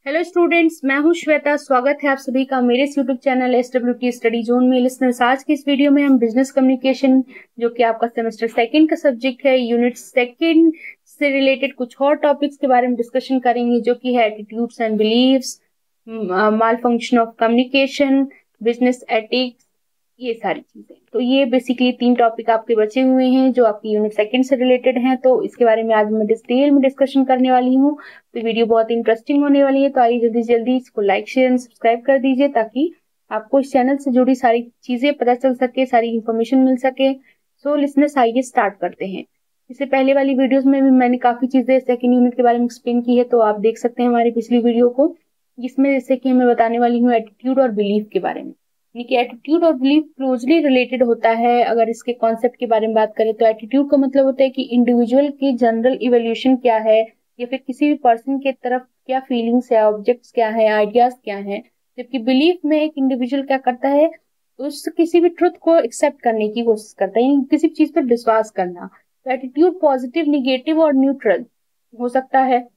Hello students, मैं हूं श्वेता। स्वागत है आप सभी का मेरे इस YouTube channel SWT study zone में। लिसनर्स, आज की इस वीडियो में हम बिजनेस कम्युनिकेशन, जो कि आपका सेमेस्टर सेकंड का सब्जेक्ट है, यूनिट सेकंड से रिलेटेड कुछ और टॉपिक्स के बारे में डिस्कशन करेंगे, जो कि है attitudes and beliefs, malfunction of communication, business ethics, ये सारी चीजें। तो ये बेसिकली 3 टॉपिक आपके बचे हुए हैं जो आपकी यूनिट सेकंड से रिलेटेड हैं। तो इसके बारे में आज मैं डिटेल में डिस्कशन करने वाली हूँ। तो वीडियो बहुत इंटरेस्टिंग होने वाली है। तो आइए जल्दी जल्दी इसको लाइक शेयर एंड सब्सक्राइब कर दीजिए, ताकि आपको इस चैनल से जुड़ी सारी चीजें पता चल सके, सारी इंफॉर्मेशन मिल सके। सो लिसनर्स, आइए स्टार्ट करते हैं। इससे पहले वाली वीडियोस में भी मैंने काफी चीजें सेकंड यूनिट के बारे में एक्सप्लेन की है, तो आप देख सकते हैं हमारी पिछली वीडियो को, जिसमें जैसे कि मैं बताने वाली हूँ एटीट्यूड और बिलीफ के बारे में। यानी एटीट्यूड और बिलीफ क्लोजली रिलेटेड होता है। अगर इसके कॉन्सेप्ट के बारे में बात करें तो एटीट्यूड का मतलब होता है कि इंडिविजुअल की जनरल इवोल्यूशन क्या है, या फिर किसी भी पर्सन के तरफ क्या फीलिंग्स है, ऑब्जेक्ट्स क्या है, आइडियाज क्या है। जबकि बिलीफ में एक इंडिविजुअल क्या करता है, उस किसी भी ट्रुथ को एक्सेप्ट करने की कोशिश करता है, यानी किसी भी चीज पर विश्वास करना। तो एटीट्यूड पॉजिटिव, निगेटिव और न्यूट्रल हो सकता है।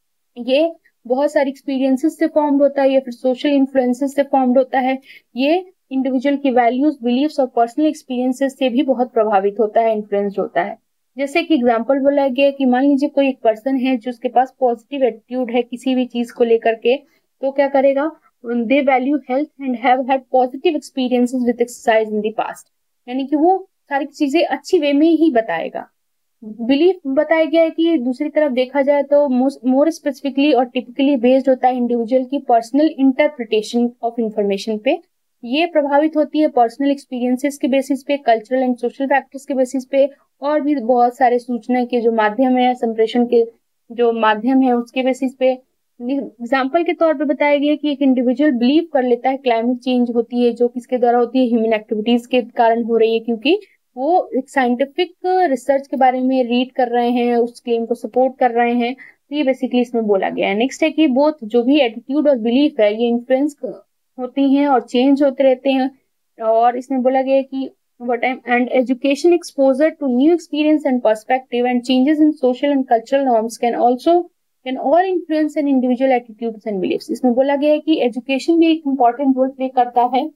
ये बहुत सारी एक्सपीरियंसेस से फॉर्म्ड होता है, या फिर सोशल इन्फ्लुएंसेस से फॉर्म्ड होता है। ये इंडिविजुअल की वैल्यूज, बिलीव्स और पर्सनल एक्सपीरियंसेस से भी बहुत प्रभावित होता है, इन्फ्लुएंस्ड होता है। जैसे कि एग्जांपल बोला गया कि मान लीजिए कोई एक पर्सन है जिसके पास पॉजिटिव एटीट्यूड है किसी भी चीज को लेकर के, तो क्या करेगा, they value health and have had positive experiences with exercise in the past. यानी कि वो सारी चीजें अच्छी वे में ही बताएगा। बिलीफ बताया गया है कि दूसरी तरफ देखा जाए तो मोर स्पेसिफिकली और टिपिकली बेस्ड होता है इंडिविजुअल की पर्सनल इंटरप्रिटेशन ऑफ इंफॉर्मेशन पे। ये प्रभावित होती है पर्सनल एक्सपीरियंसेस के बेसिस पे, कल्चरल एंड सोशल फैक्टर्स के बेसिस पे, और भी बहुत सारे सूचना के जो माध्यम है, संप्रेषण के जो माध्यम है, उसके बेसिस पे। एग्जाम्पल के तौर पे बताया गया कि एक इंडिविजुअल बिलीव कर लेता है क्लाइमेट चेंज होती है, जो किसके द्वारा होती है, ह्यूमन एक्टिविटीज के कारण हो रही है, क्योंकि वो एक साइंटिफिक रिसर्च के बारे में रीड कर रहे हैं, उस क्लेम को सपोर्ट कर रहे हैं। तो ये बेसिकली इसमें बोला गया है। नेक्स्ट है कि बोथ जो भी एटीट्यूड और बिलीफ है, ये इन्फ्लुएंस होती हैं और चेंज होते रहते हैं। और इसमें बोला गया है कि what time and education exposure to new experience and perspective and changes in social and cultural norms can all influence an individual attitudes and beliefs। इसमें बोला गया है कि एजुकेशन भी एक इम्पोर्टेंट रोल प्ले करता है,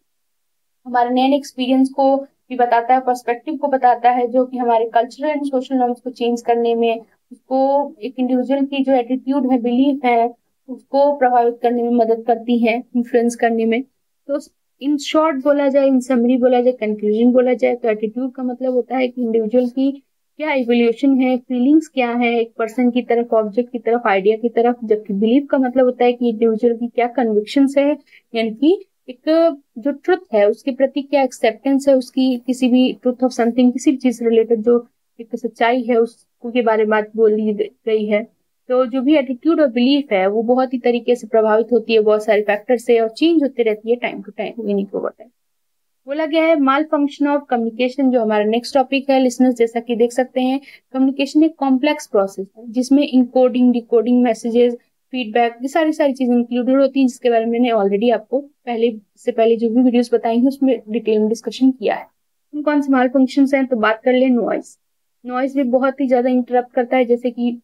हमारे नए एक्सपीरियंस को भी बताता है, पर्सपेक्टिव को बताता है, जो कि हमारे कल्चरल एंड सोशल नॉर्म्स को चेंज करने में, उसको एक इंडिविजुअल की जो एटीट्यूड है, बिलीफ है, उसको प्रभावित करने में मदद करती है, इन्फ्लुएंस करने में। तो इन शॉर्ट बोला जाए, इन समरी बोला जाए, कंक्लूजन बोला जाए, तो एटीट्यूड का मतलब होता है कि इंडिविजुअल की क्या इवोल्यूशन है, फीलिंग्स क्या है एक पर्सन की तरफ, ऑब्जेक्ट की तरफ, आइडिया की तरफ। जबकि बिलीफ का मतलब होता है कि इंडिविजुअल की क्या कन्विक्शंस है, यानी कि एक जो ट्रुथ है उसके प्रति क्या एक्सेप्टेंस है उसकी, किसी भी ट्रुथ ऑफ समथिंग, किसी भी चीज से रिलेटेड जो एक सच्चाई है उसको के बारे में बात बोली गई है। तो जो भी एटीट्यूड और बिलीफ है वो बहुत ही तरीके से प्रभावित होती है बहुत सारे फैक्टर से, और चेंज होती रहती है time to time, meaning over time. बोला गया है माल फंक्शन ऑफ कम्युनिकेशन, जो हमारा नेक्स्ट टॉपिक है। लिसनर्स, जैसा कि देख सकते हैं, कम्युनिकेशन एक कॉम्प्लेक्स प्रोसेस है जिसमें इनकोडिंग, डिकोडिंग, मैसेजेस, फीडबैक, ये सारी सारी चीजें इंक्लूडेड होती हैं, जिसके बारे में मैंने ऑलरेडी आपको से पहले जो भी वीडियोस बताई हैं उसमें डिटेल में डिस्कशन किया है। कौन से माल फंक्शन हैं, तो बात कर ले नॉइज। नॉइज भी बहुत ही ज्यादा इंटरप्ट करता है, जैसे कि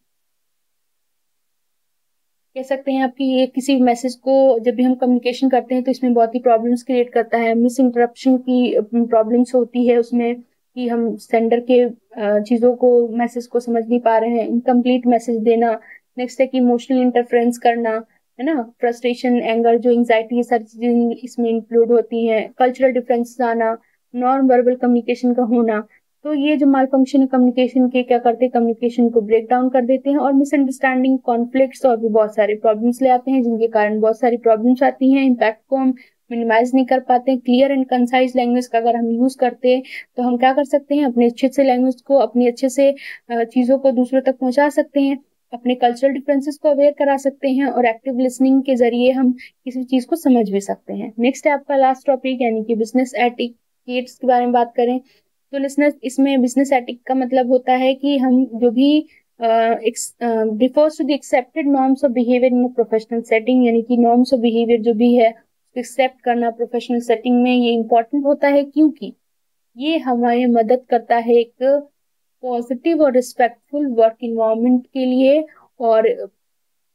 कह सकते हैं आपकी ये किसी मैसेज को जब भी हम कम्युनिकेशन करते हैं तो इसमें बहुत ही प्रॉब्लम्स क्रिएट करता है। मिस इंटरप्शन की प्रॉब्लम्स होती है उसमें, कि हम सेंडर के चीजों को, मैसेज को समझ नहीं पा रहे हैं, इनकम्प्लीट मैसेज देना। नेक्स्ट है कि इमोशनल इंटरफेरेंस करना, है ना, फ्रस्ट्रेशन, एंगर, जो एंग्जाइटी, ये सारी चीजें इसमें इंक्लूड होती हैं। कल्चरल डिफरेंस आना, नॉन वर्बल कम्युनिकेशन का होना। तो ये जो माल फंक्शन है कम्युनिकेशन के, क्या करते हैं, कम्युनिकेशन को ब्रेक डाउन कर देते हैं, और मिसअंडरस्टैंडिंग, कॉन्फ्लिक्ट्स और भी बहुत सारे प्रॉब्लम्स ले आते हैं, जिनके कारण बहुत सारी प्रॉब्लम्स आती हैं। इम्पैक्ट को हम मिनिमाइज नहीं कर पाते हैं। क्लियर एंड कंसाइज लैंग्वेज का अगर हम यूज करते हैं तो हम क्या कर सकते हैं, अपने अच्छे से लैंग्वेज को, अपनी अच्छे से चीजों को दूसरों तक पहुंचा सकते हैं, अपने कल्चरल डिफरेंसेस को अवेयर करा सकते हैं, और एक्टिव लिसनिंग के जरिए हम किसी चीज को समझ भी सकते हैं। नेक्स्ट है आपका लास्ट टॉपिक, यानी कि बिजनेस एटिकेट्स के बारे में बात करें तो लिसनर्स, इसमें बिजनेस एटिक का मतलब होता है कि हम जो भी refers to the accepted norms of behaviour in professional setting, यानी कि नॉर्म्स ऑफ बिहेवियर जो भी है एक्सेप्ट करना प्रोफेशनल सेटिंग में, ये इंपॉर्टेंट होता है, क्योंकि ये हमारी मदद करता है एक पॉजिटिव और रिस्पेक्टफुल वर्क इन्वायरमेंट के लिए, और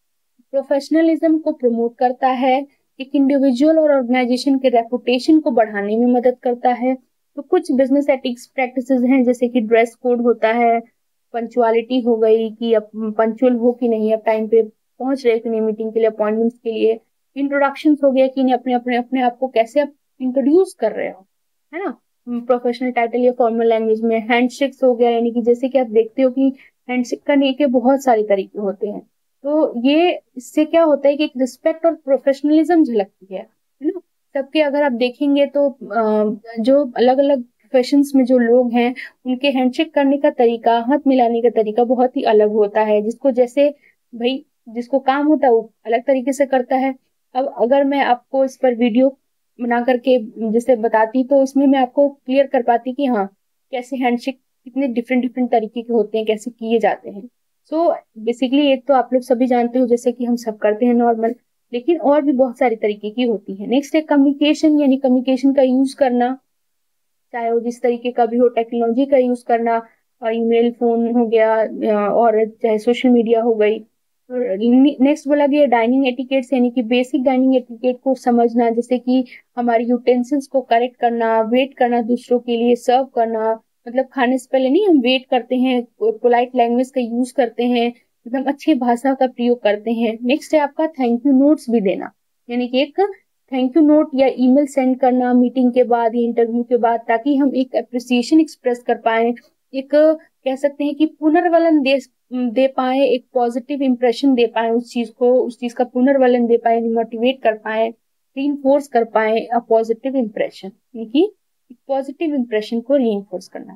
प्रोफेशनलिज्म को प्रमोट करता है, एक इंडिविजुअल और ऑर्गेनाइजेशन के रेपुटेशन को बढ़ाने में मदद करता है। तो कुछ बिजनेस एथिक्स प्रैक्टिसेस हैं, जैसे कि ड्रेस कोड होता है, पंचुअलिटी हो गई कि अब पंचुअल हो कि नहीं, अब टाइम पे पहुंच रहे कि नहीं मीटिंग के लिए, अपॉइंटमेंट्स के लिए। इंट्रोडक्शन हो गया कि नहीं, अपने अपने अपने आप को कैसे आप इंट्रोड्यूस कर रहे हो, है ना, प्रोफेशनल टाइटल या फॉर्मल लैंग्वेज में। हैंडशेक्स हो गया, यानी कि जैसे कि आप देखते हो कि हैंडशेक करने के बहुत सारे तरीके होते हैं। तो ये इससे क्या होता है कि एक रिस्पेक्ट और प्रोफेशनलिज्म झलकती है ना। सबके अगर आप देखेंगे तो जो अलग अलग प्रोफेशंस में जो लोग हैं, उनके हैंडशेक करने का तरीका, हाथ मिलाने का तरीका बहुत ही अलग होता है। जिसको जैसे भाई जिसको काम होता है वो अलग तरीके से करता है। अब अगर मैं आपको इस पर वीडियो बना करके जैसे बताती, तो इसमें मैं आपको क्लियर कर पाती कि हाँ, कैसे हैंडशेक कितने डिफरेंट डिफरेंट तरीके के होते हैं, कैसे किए जाते हैं। सो बेसिकली एक तो आप लोग सभी जानते हो जैसे कि हम सब करते हैं नॉर्मल, लेकिन और भी बहुत सारी तरीके की होती है। नेक्स्ट है कम्युनिकेशन, यानी कम्युनिकेशन का यूज करना, चाहे वो जिस तरीके का भी हो, टेक्नोलॉजी का यूज करना, ईमेल, फोन हो गया, और चाहे सोशल मीडिया हो गई। नेक्स्ट बोला गया डाइनिंग एटिकेट्स, यानी कि बेसिक डाइनिंग एटिकेट को समझना, जैसे कि हमारी यूटेंसिल्स को करेक्ट करना, वेट करना दूसरों के लिए, सर्व करना, मतलब खाने से पहले नहीं हम वेट करते हैं, पोलाइट लैंग्वेज का यूज करते हैं, एकदम अच्छी भाषा का प्रयोग करते हैं। नेक्स्ट है आपका थैंक यू नोट्स भी देना, यानी कि एक थैंक यू नोट या ईमेल सेंड करना मीटिंग के बाद या इंटरव्यू के बाद, ताकि हम एक अप्रिसिएशन एक्सप्रेस कर पाए, एक कह सकते हैं कि पुनर्वलन दे दे पाए, एक पॉजिटिव इंप्रेशन दे पाए उस चीज को, उस चीज का पुनर्वलन दे पाए, मोटिवेट कर पाए, रीइंफोर्स कर पाए अ पॉजिटिव इंप्रेशन, यानी कि पॉजिटिव इंप्रेशन को रीइंफोर्स करना।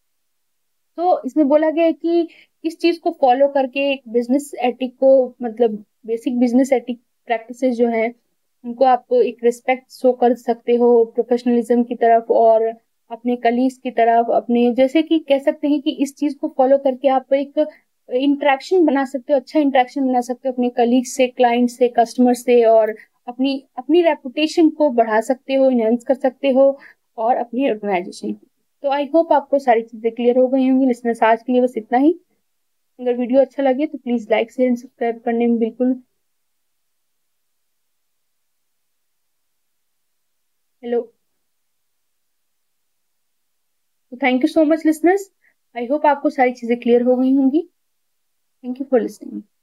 तो इसमें बोला गया है कि इस चीज को फॉलो करके एक बिजनेस एथिक को, मतलब बेसिक बिजनेस एथिक प्रैक्टिसेस जो है, उनको आप एक रिस्पेक्ट शो कर सकते हो प्रोफेशनलिज्म की तरफ, और अपने कलीग्स की तरफ, अपने जैसे कि कह सकते हैं कि इस चीज को फॉलो करके आप एक इंटरेक्शन बना सकते हो, अच्छा इंटरेक्शन बना सकते हो अपने कलीग से, क्लाइंट से, कस्टमर से, और अपनी अपनी रेपुटेशन को बढ़ा सकते हो, इनहेंस कर सकते हो, और अपनी ऑर्गेनाइजेशन। तो आई होप आपको सारी चीजें क्लियर हो गई होंगी लिसनर्स। आज के लिए बस इतना ही। अगर वीडियो अच्छा लगे तो please like share and subscribe करने में बिल्कुल। हेलो। तो thank you so much listeners. I hope आपको सारी चीजें क्लियर हो गई होंगी। Thank you for listening.